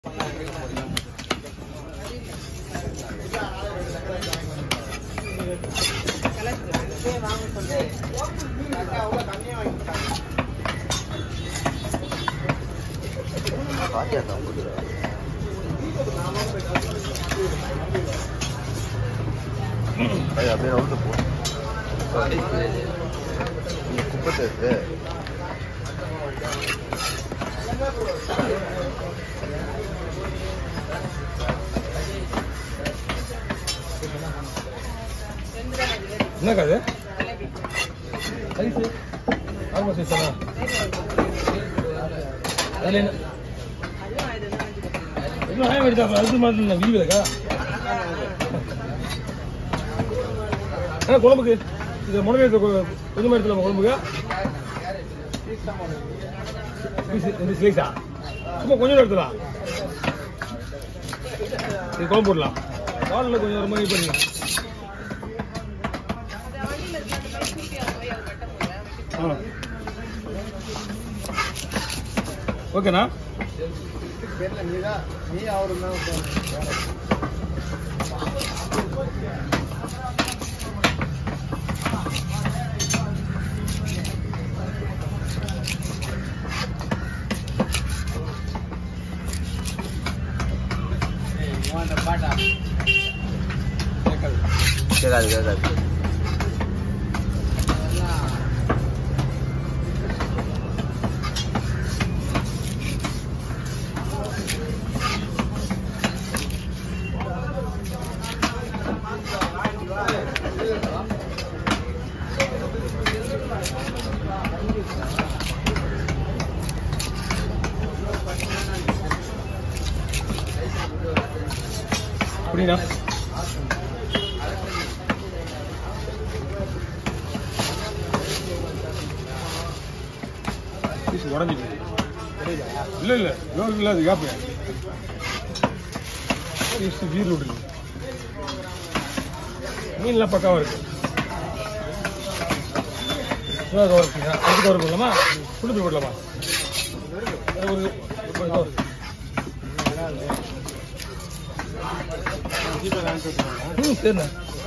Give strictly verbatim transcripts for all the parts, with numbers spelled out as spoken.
Ay, அப்படியே round போ. இந்த குப்பை தேர்வு. என்ன காது? சைஸ் ஆமா சைஸ் தானா? அதுல என்ன? இன்னும் ஹை வெயிட் தான் அது மாதிரி நான் வீடியோ இருக்கா? அண்ணா குழம்புக்கு இது முளை கொஞ்சமா எடுத்துல குழம்புக்கு இந்த ஸ்லைஸா சும்மா கொஞ்சம் எடுத்துலாம் இது குழம்பு போடலாம் வாலில் கொஞ்சம் ஒரு மாதிரி பண்ணி ஆ ஓகேண்ணா நீ அவரு கேட்காது கேட்காது அப்படின்னா உடஞ்சிட்டு இல்லை இல்லை லோன் இல்லை அது காப்பேன் வீடு விட்டுருக்கு மீன்லாம் பக்காவாக இருக்கு கவர் இருக்குங்க அடுத்து கவர் போடலாமா புட்டு போய் போடலாமா ஒரு ம் சரிண்ணா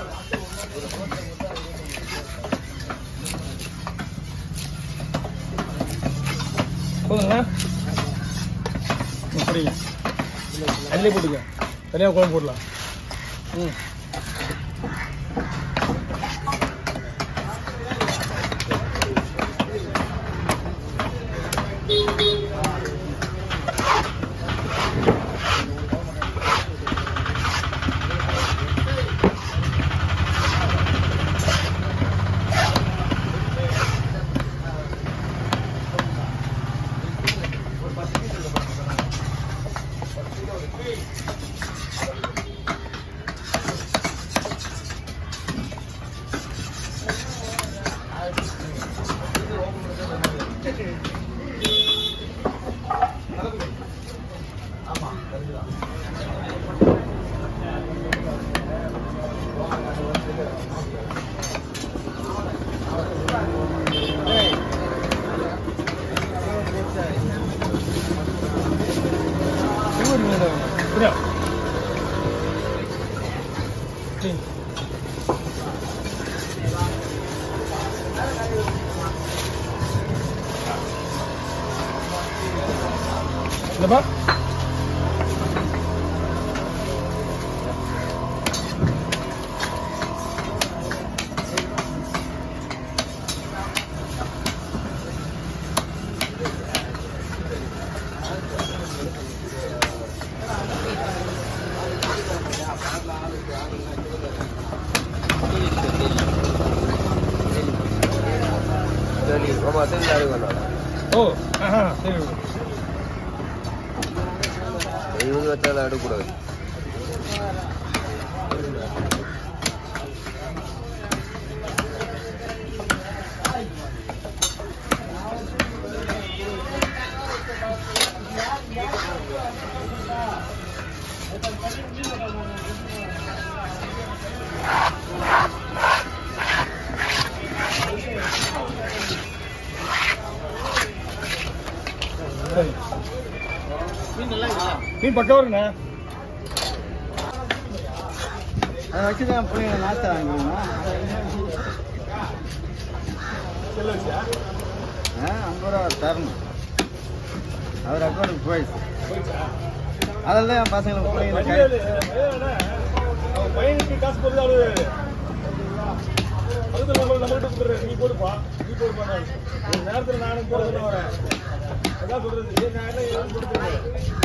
போதுங்களா சரிங்க அதிலே போட்டுக்க தனியாக குழம்பு போடலாம் ம் Apa? Oh, aha, seri. Ini macam ada kurang. Hey. மீன் பக்கம் வருங்கண்ணா. அதை வச்சு தான் பிள்ளைங்க நாற்று வாங்கிக்கணுமா? ஆ ஐம்பது ரூபா தரணும். அவர் அக்கௌண்ட்டுக்கு போயிடுச்சு. அதில் தான் என் பசங்களுக்கு பிள்ளைங்களுக்கு பையனுக்கு காசு போடுறது அவ்வளோ அதுக்கு நம்ம நம்மகிட்ட கொடுத்துட்றேன். நீ போடுப்பா நீ போடுப்பா. நான் நேரத்தில் நானும் போடுறதுன்னு வரேன். அதான் சொல்கிறது. நான் என்ன கொடுத்துருவேன்.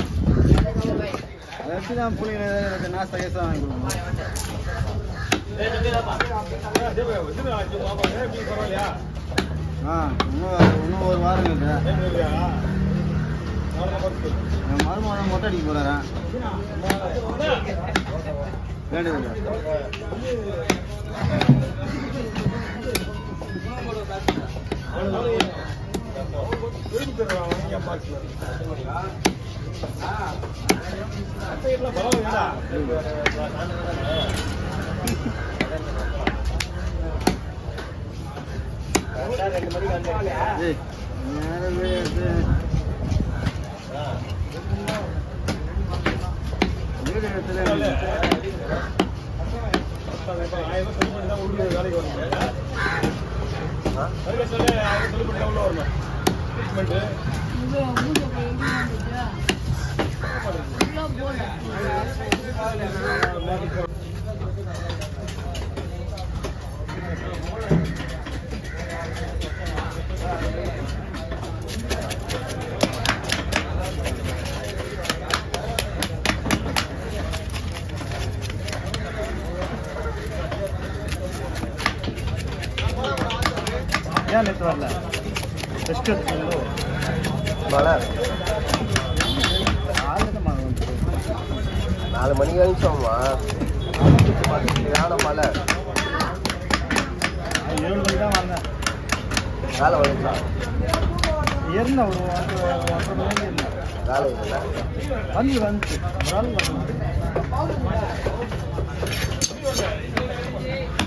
அதை வச்சு தான் பிள்ளைங்க நாஸ்தா கேஸாக வாங்கி கொடுக்கணும். பரவாயில்லையா? ஆ இன்னும் இன்னும் ஒரு வாரம் இருக்குது. என் மருமகன் மொட்டை அடிக்க போகிறேன். வேண்டியது ரெண்டு மணிக்கு வந்து ஏன் நேற்று வரல? ரெஸ்ட் எடுத்துக்கோ. மழை நாலு மணிக்கு அனுப்பிச்சோம்மா. மழை ஏழு மணிக்கு தான் வந்தேன். வேலை வந்துச்சா? இருந்தேன் ஒரு ஒன்றரை மணிக்கு இருந்தேன். வேலை இல்லை வந்து வந்துச்சு ஒரு ஆள் வந்து